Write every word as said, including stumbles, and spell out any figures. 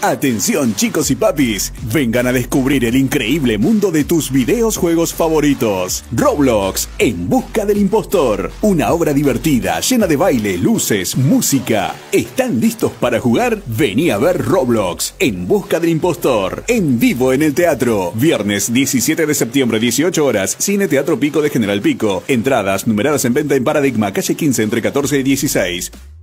Atención chicos y papis, vengan a descubrir el increíble mundo de tus videos juegos favoritos. Roblox, En Busca del Impostor. Una obra divertida, llena de baile, luces, música. ¿Están listos para jugar? Vení a ver Roblox, En Busca del Impostor. En vivo en el teatro. Viernes diecisiete de septiembre, dieciocho horas. Cine Teatro Pico de General Pico. Entradas numeradas en venta en Paradigma, calle quince entre catorce y dieciséis.